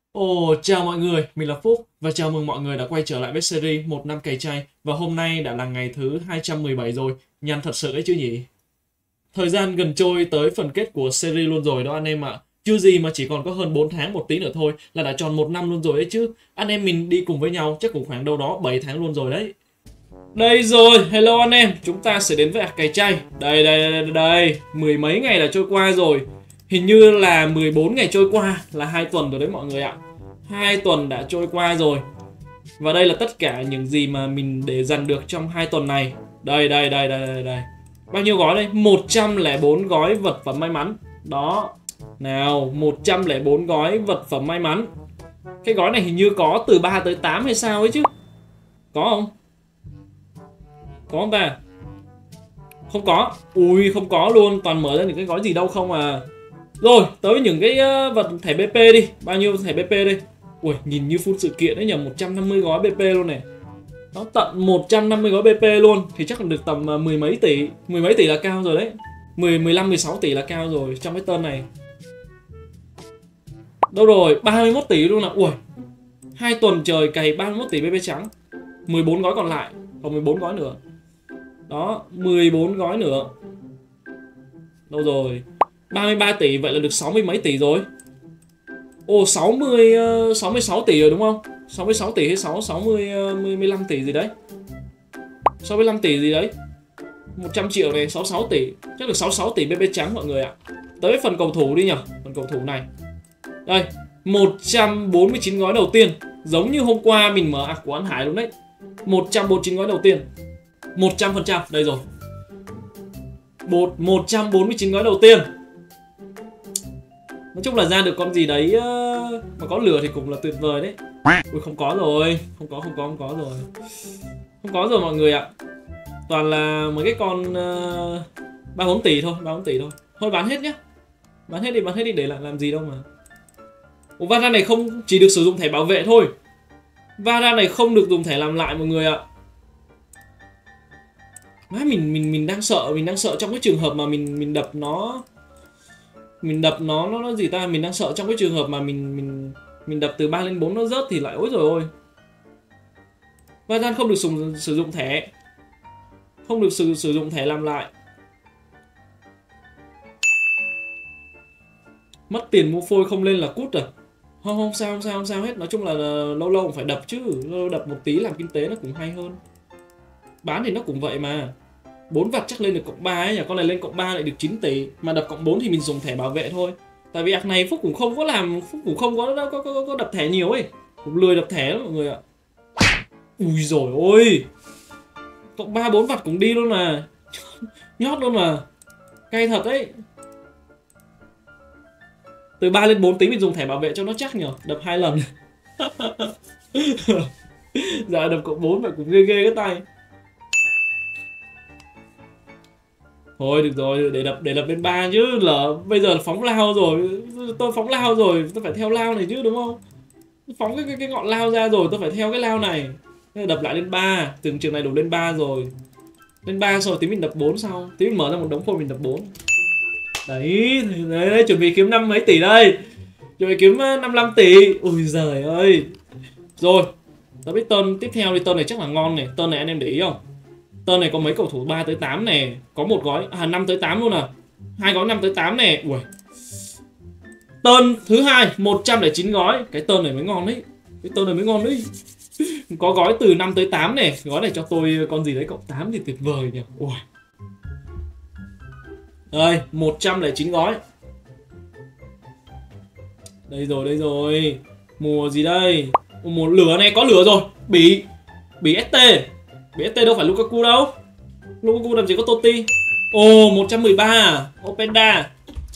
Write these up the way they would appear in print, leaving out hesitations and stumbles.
Ồ, chào mọi người, mình là Phúc và chào mừng mọi người đã quay trở lại với series một năm cày chay và hôm nay đã là ngày thứ 217 rồi, nhanh thật sự ấy chứ nhỉ. Thời gian gần trôi tới phần kết của series luôn rồi đó anh em ạ. Chưa gì mà chỉ còn có hơn 4 tháng một tí nữa thôi là đã tròn một năm luôn rồi đấy chứ. Anh em mình đi cùng với nhau chắc cũng khoảng đâu đó 7 tháng luôn rồi đấy. Đây rồi, hello anh em, chúng ta sẽ đến với cày chay. Đây, mười mấy ngày đã trôi qua rồi. Hình như là 14 ngày trôi qua là 2 tuần rồi đấy mọi người ạ. 2 tuần đã trôi qua rồi. Và đây là tất cả những gì mà mình để dành được trong 2 tuần này. Đây. Bao nhiêu gói đây? 104 gói vật phẩm may mắn. Đó. Nào, 104 gói vật phẩm may mắn. Cái gói này hình như có từ 3 tới 8 hay sao ấy chứ. Có không? Có không ta? Không có. Ui, không có luôn. Toàn mở ra những cái gói gì đâu không à. Rồi, tới những cái vật thẻ BP đi. Bao nhiêu thẻ BP đây? Ui, nhìn như full sự kiện đấy nhờ, 150 gói BP luôn này. Nó tận 150 gói BP luôn. Thì chắc là được tầm mười mấy tỷ. Mười mấy tỷ là cao rồi đấy. 15, 16 tỷ là cao rồi trong cái tên này. Đâu rồi, 31 tỷ luôn à. Ui, 2 tuần trời cày 31 tỷ BP trắng. 14 gói còn lại. Còn 14 gói nữa. Đó, 14 gói nữa. Đâu rồi, 33 tỷ, vậy là được 60 mấy tỷ rồi. Ồ, 66 tỷ rồi đúng không? 66 tỷ hay 60 15 tỷ gì đấy. 65 tỷ gì đấy. 100 triệu này, 66 tỷ. Chắc được 66 tỷ BP trắng mọi người ạ. Tới phần cầu thủ đi nhỉ. Phần cầu thủ này. Đây, 149 gói đầu tiên. Giống như hôm qua mình mở của An Hải luôn đấy. 149 gói đầu tiên. 100%, đây rồi. 149 gói đầu tiên. Nói chung là ra được con gì đấy mà có lửa thì cũng là tuyệt vời đấy. Ui, không có rồi. Không có rồi. Không có rồi mọi người ạ. Toàn là mấy cái con 3-4 tỷ thôi. 3-4 tỷ thôi. Thôi bán hết nhá. Bán hết đi để lại làm gì đâu mà. Ủa, Vara này không chỉ được sử dụng thẻ bảo vệ thôi. Vara này không được dùng thẻ làm lại mọi người ạ. Má, mình đang sợ. Mình đang sợ trong cái trường hợp mà mình đập nó. Mình đập nó gì ta, mình đang sợ trong cái trường hợp mà mình đập từ 3 lên 4 nó rớt thì lại ối rồi ôi. Vazan không được sử dụng thẻ. Không được sử dụng thẻ làm lại. Mất tiền mua phôi không lên là cút à? Không sao hết. Nói chung là lâu lâu cũng phải đập chứ. Lâu đập một tí làm kinh tế nó cũng hay hơn. Bán thì nó cũng vậy mà. 4 vặt chắc lên được cộng 3 ấy nhỉ. Con này lên cộng 3 lại được 9 tỷ. Mà đập cộng 4 thì mình dùng thẻ bảo vệ thôi. Tại vì ạc này Phúc cũng không có làm. Phúc cũng không có đập thẻ nhiều ấy. Cũng lười đập thẻ lắm mọi người ạ. Ui rồi ôi. Cộng 3 4 vặt cũng đi luôn mà. Nhót luôn mà. Cay thật đấy. Từ 3 lên 4 tí mình dùng thẻ bảo vệ cho nó chắc nhỉ. Đập 2 lần. Dạ đập cộng 4 vậy cũng ghê ghê cái tay. Thôi được rồi, để đập lên 3 chứ, lỡ bây giờ phóng lao rồi, tôi phóng lao rồi, tôi phải theo lao này chứ đúng không? Phóng cái ngọn lao ra rồi, tôi phải theo cái lao này. Đập lại lên 3, từng trường này đủ lên 3 rồi. Lên 3 rồi tí mình đập 4 sau, tí mình mở ra một đống phôi mình đập 4. Đấy, chuẩn bị kiếm 5 mấy tỷ đây. Chuẩn bị kiếm 55 tỷ. Ui giời ơi. Rồi, tôi biết tên tiếp theo thì tên này chắc là ngon này, tên này anh em để ý không? Tên này có mấy cầu thủ 3 tới 8 này, có một gói 5 tới 8 luôn à. Hai gói 5 tới 8 này. Ui. Tên thứ hai 109 gói, cái tên này mới ngon đấy. Cái tên này mới ngon đấy. Có gói từ 5 tới 8 này, gói này cho tôi con gì đấy cộng 8 thì tuyệt vời nhỉ. Ui. Đây, 109 gói. Đây rồi. Mùa gì đây? Mùa lửa này, có lửa rồi. Bỉ ST. BST đâu phải Lukaku đâu. Lukaku làm gì có Totti. Ồ, 113. Openda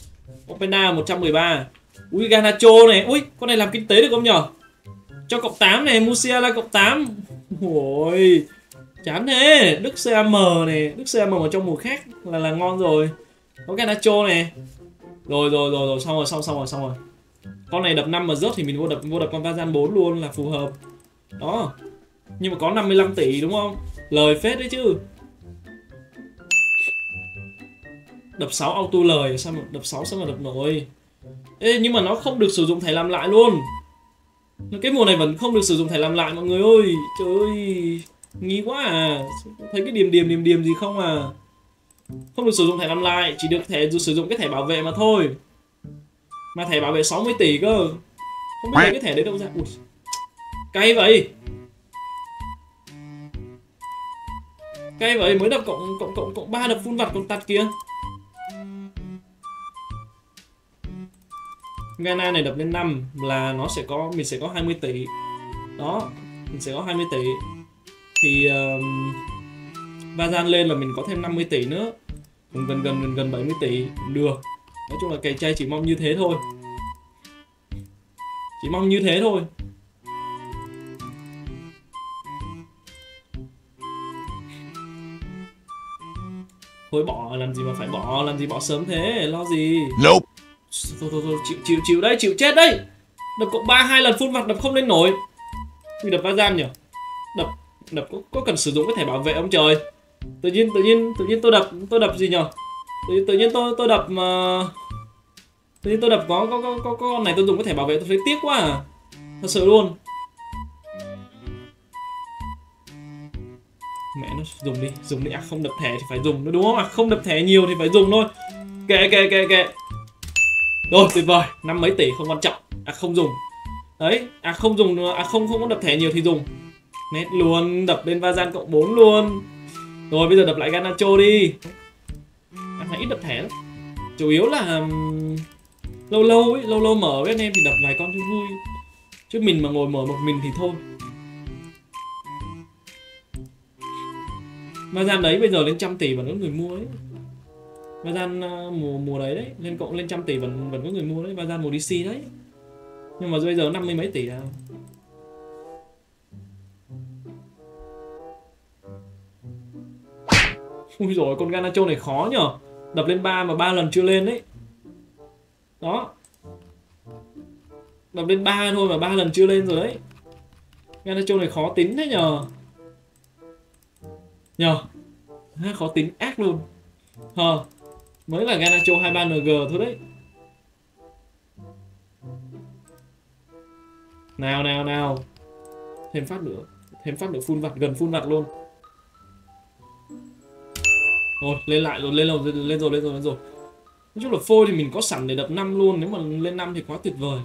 113. Ui, Garnacho này. Ui, con này làm kinh tế được không nhở? Cho cộng 8 này, Musiala cộng 8. Ôi, chán thế. Đức CAM này, Đức CAM ở trong mùa khác là ngon rồi. Có Garnacho này. Rồi, xong rồi. Con này đập 5 mà rớt thì mình vô đập con Vazan 4 luôn là phù hợp. Đó. Nhưng mà có 55 tỷ đúng không? Lời phết đấy chứ. Đập 6 auto lời, sao mà đập 6 sao mà đập nổi. Ê, nhưng mà nó không được sử dụng thẻ làm lại luôn. Cái mùa này vẫn không được sử dụng thẻ làm lại mọi người ơi. Trời ơi, nghi quá à. Thấy cái điểm gì không à. Không được sử dụng thẻ làm lại, chỉ được sử dụng cái thẻ bảo vệ mà thôi. Mà thẻ bảo vệ 60 tỷ cơ. Không biết lấy cái thẻ đấy đâu ra. Ui, cay vậy. Cay vậy, mới đập cộng 3 đập full vặt còn tạt kia. Ghana này đập lên 5 là nó sẽ có, mình sẽ có 20 tỷ. Đó, mình sẽ có 20 tỷ. Thì Vazan lên là mình có thêm 50 tỷ nữa. Cũng gần 70 tỷ cũng được. Nói chung là cày chay chỉ mong như thế thôi. Chỉ mong như thế thôi. Thôi bỏ, làm gì mà phải bỏ, làm gì bỏ sớm thế, lo gì. Nope. Thôi, chịu đấy, chịu chết đấy. Đập cộng 3 2 lần full mặt đập không lên nổi. Mình đập Vazan nhỉ? Đập có cần sử dụng cái thẻ bảo vệ ông trời? Tự nhiên tôi đập gì nhỉ? Tự nhiên tôi đập mà tự nhiên tôi đập có con này tôi dùng cái thẻ bảo vệ tôi thấy tiếc quá à. Thật sự luôn. Mẹ nó dùng đi. À không đập thẻ thì phải dùng nữa đúng không? À không đập thẻ nhiều thì phải dùng thôi. Kệ. Rồi tuyệt vời, 5 mấy tỷ không quan trọng. À không dùng. Đấy, à không dùng, à không có đập thẻ nhiều thì dùng. Nét luôn, đập lên Vazan cộng 4 luôn. Rồi bây giờ đập lại Garnacho đi. Anh ít đập thẻ lắm. Chủ yếu là lâu mở với anh em thì đập vài con cho vui. Chứ mình mà ngồi mở một mình thì thôi. Vazan đấy bây giờ lên 100 tỷ vẫn có người mua đấy. Vazan mùa đấy lên cộng lên 100 tỷ vẫn có người mua đấy. Vazan mùa DC đấy. Nhưng mà bây giờ 50 mấy tỷ à. Ui rồi con Garnacho này khó nhở. Đập lên 3 mà 3 lần chưa lên đấy. Đó. Đập lên 3 thôi mà 3 lần chưa lên rồi đấy. Garnacho này khó tính thế nhờ. Khó tính ác luôn. Mới là Garnacho 23NG thôi đấy. Nào. Thêm phát nữa full vặt, gần full vặt luôn. Rồi, lên lại rồi, lên rồi. Nói chung là phôi thì mình có sẵn để đập 5 luôn, nếu mà lên 5 thì quá tuyệt vời.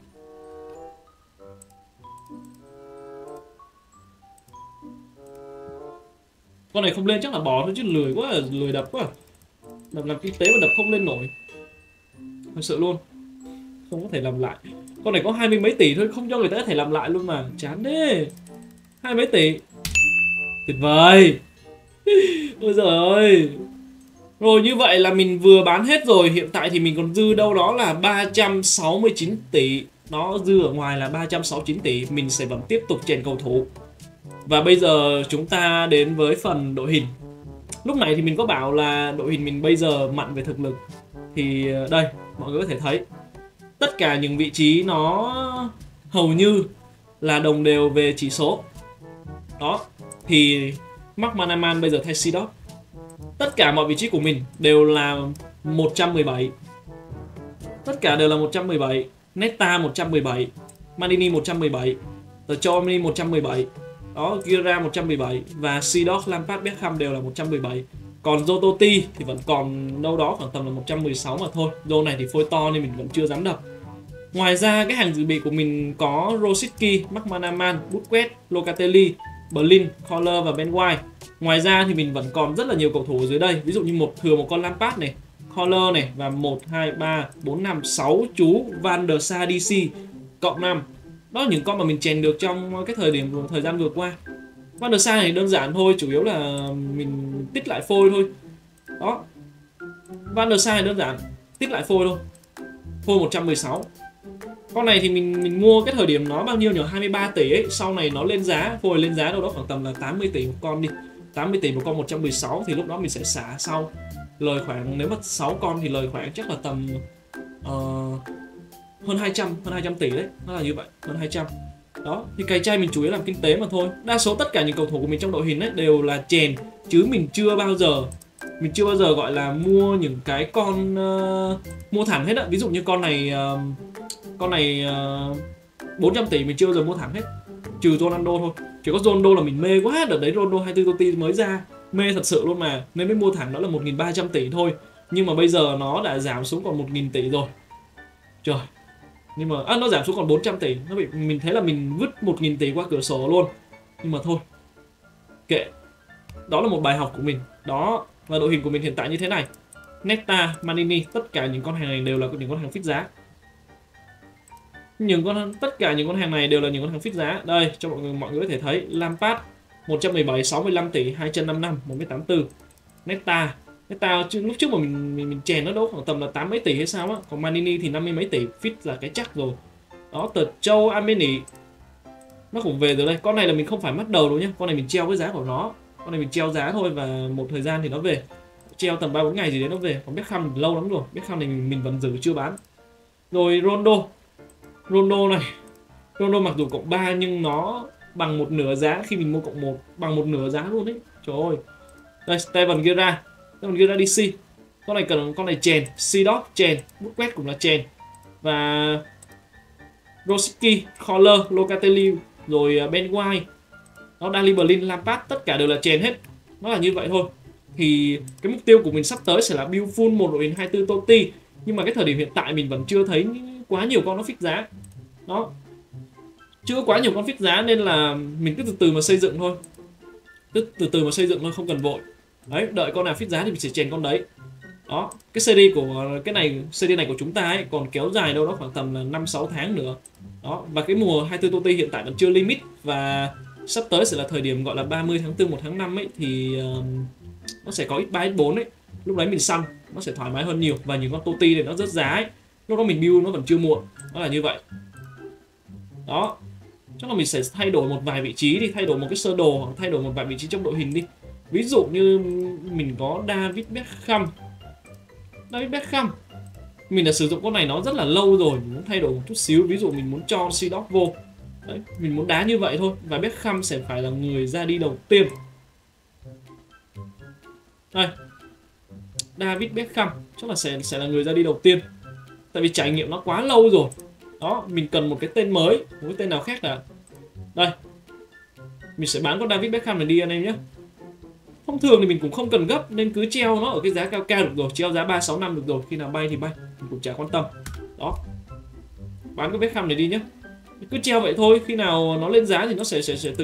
Con này không lên chắc là bỏ thôi chứ lười quá, lười đập quá. Đập làm kinh tế mà đập không lên nổi. Thật sự luôn. Không có thể làm lại. Con này có 20 mấy tỷ thôi, không cho người ta có thể làm lại luôn mà. Chán thế. 20 mấy tỷ. Tuyệt vời. Ôi giời ơi. Rồi như vậy là mình vừa bán hết rồi. Hiện tại thì mình còn dư đâu đó là 369 tỷ. Nó dư ở ngoài là 369 tỷ. Mình sẽ vẫn tiếp tục chèn cầu thủ. Và bây giờ chúng ta đến với phần đội hình. Lúc này thì mình có bảo là đội hình mình bây giờ mạnh về thực lực. Thì đây, mọi người có thể thấy tất cả những vị trí nó hầu như là đồng đều về chỉ số. Đó, thì Mark Manaman bây giờ thay Seedorf. Tất cả mọi vị trí của mình đều là 117. Tất cả đều là 117. Nesta 117, Maldini 117, The Chomini 117. Đó, Gira 117 và Seedorf, Lampard, Beckham đều là 117. Còn Zototi thì vẫn còn đâu đó khoảng tầm là 116 mà thôi. Zone này thì phôi to nên mình vẫn chưa dám đập. Ngoài ra cái hàng dự bị của mình có Rosicky, McManaman, Busquets, Locatelli, Berlin, Kohler và Ben White. Ngoài ra thì mình vẫn còn rất là nhiều cầu thủ ở dưới đây. Ví dụ như một con Lampard này, Kohler này và 1, 2, 3, 4, 5, 6 chú Van der Sar DC cộng 5. Đó là những con mà mình chèn được trong cái thời gian vừa qua. Van der Sar này đơn giản thôi, chủ yếu là mình tích lại phôi thôi. Đó. Van der Sar này đơn giản, tích lại phôi thôi. Phôi 116. Con này thì mình mua cái thời điểm nó bao nhiêu nhỉ? 23 tỷ ấy, sau này nó lên giá, phôi lên giá đâu đó khoảng tầm là 80 tỷ một con đi. 80 tỷ một con 116 thì lúc đó mình sẽ xả sau. Lời khoảng nếu mà 6 con thì lời khoảng chắc là tầm hơn 200 tỷ đấy. Nó là như vậy, hơn 200. Đó, thì cày chay mình chủ yếu làm kinh tế mà thôi. Đa số tất cả những cầu thủ của mình trong đội hình ấy đều là chèn, chứ mình chưa bao giờ gọi là mua những cái con mua thẳng hết á. Ví dụ như con này 400 tỷ mình chưa bao giờ mua thẳng hết, trừ Ronaldo thôi. Chỉ có Ronaldo là mình mê quá, đợt đấy Ronaldo 24 Totti mới ra, mê thật sự luôn mà, nên mới mua thẳng, đó là 1.300 tỷ thôi. Nhưng mà bây giờ nó đã giảm xuống còn 1.000 tỷ rồi. Trời. Nhưng mà nó giảm xuống còn 400 tỷ, nó bị mình thấy là mình vứt 1.000 tỷ qua cửa sổ luôn. Nhưng mà thôi. Kệ. Đó là một bài học của mình. Đó, và đội hình của mình hiện tại như thế này. Nesta, Manini, tất cả những con hàng này đều là những con hàng fix giá. Tất cả những con hàng này đều là những con hàng fix giá. Đây, cho mọi người có thể thấy. Lampard 117, 65 tỷ, 255, 1m84. Nesta lúc trước mà mình chèn nó đâu khoảng tầm là 8 mấy tỷ hay sao á. Còn Manini thì 50 mấy tỷ, fit là cái chắc rồi. Đó, Tờ Châu Ameni nó cũng về rồi đây. Con này là mình không phải mất đầu đâu nhá. Con này mình treo cái giá của nó. Con này mình treo giá thôi và một thời gian thì nó về. Treo tầm 3-4 ngày gì đấy nó về. Còn Beckham thì lâu lắm rồi. Beckham này mình vẫn giữ chưa bán. Rồi Ronaldo này. Ronaldo mặc dù cộng 3 nhưng nó bằng một nửa giá khi mình mua cộng 1, bằng một nửa giá luôn đấy. Trời ơi. Đây, Steven Gerrard DC. Con này chèn, Seedorf chèn, bút quét cũng là chèn. Và Rosicky, Collar, Locatelli, rồi Ben White, nó Daley Blind, Lampard, tất cả đều là chèn hết. Nó là như vậy thôi. Thì cái mục tiêu của mình sắp tới sẽ là build full một đội hình 24 Totti. Nhưng mà cái thời điểm hiện tại mình vẫn chưa thấy quá nhiều con nó fix giá. Đó. Chưa quá nhiều con fix giá nên là mình cứ từ từ mà xây dựng thôi. Từ từ mà xây dựng thôi, không cần vội. Đấy, đợi con nào fix giá thì mình sẽ chèn con đấy. Đó, cái series của series này của chúng ta ấy còn kéo dài đâu đó khoảng tầm là 5-6 tháng nữa. Đó, và cái mùa 24 Totti hiện tại vẫn chưa limit và sắp tới sẽ là thời điểm gọi là 30 tháng 4, 1 tháng 5 ấy thì nó sẽ có x3 x4 ấy. Lúc đấy mình săn nó sẽ thoải mái hơn nhiều và những con Totti này nó rớt giá ấy. Lúc đó mình build nó vẫn chưa muộn. Nó là như vậy. Đó. Chắc là mình sẽ thay đổi một vài vị trí đi, thay đổi một cái sơ đồ hoặc thay đổi một vài vị trí trong đội hình đi. Ví dụ như mình có David Beckham. Mình đã sử dụng con này nó rất là lâu rồi, mình muốn thay đổi một chút xíu, ví dụ mình muốn cho Seedorf vô. Đấy, mình muốn đá như vậy thôi và Beckham sẽ phải là người ra đi đầu tiên. Đây. David Beckham chắc là sẽ là người ra đi đầu tiên. Tại vì trải nghiệm nó quá lâu rồi. Đó, mình cần một cái tên mới, một cái tên nào khác là đây. Mình sẽ bán con David Beckham này đi anh em nhé. Thông thường thì mình cũng không cần gấp nên cứ treo nó ở cái giá cao được rồi, treo giá 3-6 năm được rồi, khi nào bay thì bay, mình cũng chả quan tâm. Đó. Bán cái Beckham này đi nhé. Cứ treo vậy thôi, khi nào nó lên giá thì nó sẽ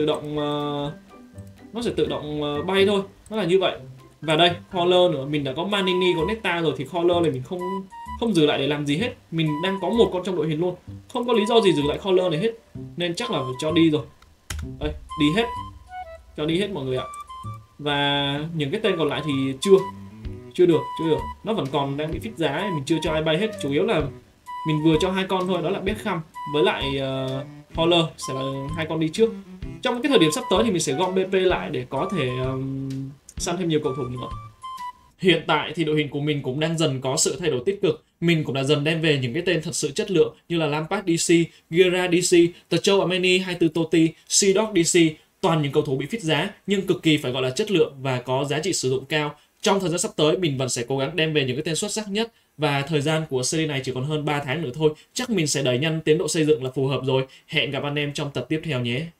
tự động bay thôi, nó là như vậy. Và đây, Collar nữa, mình đã có Manini, có Nesta rồi thì Collar này mình không giữ lại để làm gì hết. Mình đang có một con trong đội hình luôn, không có lý do gì giữ lại Collar này hết, nên chắc là phải cho đi rồi. Đây, đi hết, cho đi hết mọi người ạ. Và những cái tên còn lại thì chưa được, nó vẫn còn đang bị fix giá ấy. Mình chưa cho ai bay hết, chủ yếu là mình vừa cho 2 con thôi, đó là Beckham với lại Collar sẽ là 2 con đi trước. Trong cái thời điểm sắp tới thì mình sẽ gom BP lại để có thể săn thêm nhiều cầu thủ nữa. Hiện tại thì đội hình của mình cũng đang dần có sự thay đổi tích cực. Mình cũng đã dần đem về những cái tên thật sự chất lượng như là Lampard DC, Gerrard DC, Tờ Châu Ameni, 24 Totti, Seedorf DC. Toàn những cầu thủ bị fix giá nhưng cực kỳ phải gọi là chất lượng và có giá trị sử dụng cao. Trong thời gian sắp tới mình vẫn sẽ cố gắng đem về những cái tên xuất sắc nhất. Và thời gian của series này chỉ còn hơn 3 tháng nữa thôi. Chắc mình sẽ đẩy nhanh tiến độ xây dựng là phù hợp rồi. Hẹn gặp anh em trong tập tiếp theo nhé.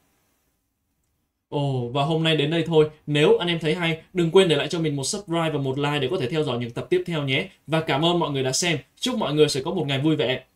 Và hôm nay đến đây thôi. Nếu anh em thấy hay, đừng quên để lại cho mình một subscribe và một like để có thể theo dõi những tập tiếp theo nhé. Và cảm ơn mọi người đã xem. Chúc mọi người sẽ có một ngày vui vẻ.